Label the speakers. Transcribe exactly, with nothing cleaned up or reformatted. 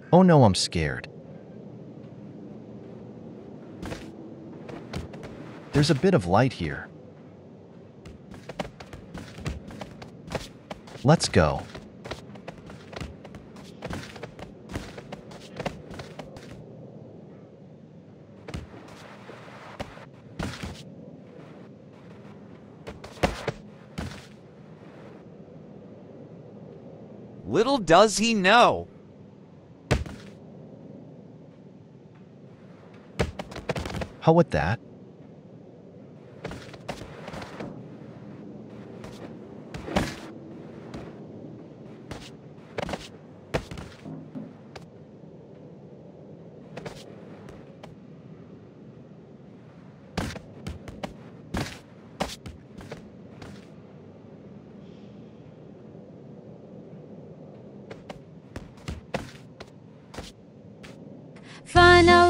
Speaker 1: Oh no, I'm scared. There's a bit of light here. Let's go.
Speaker 2: Little does he know.
Speaker 1: How with that?
Speaker 3: Final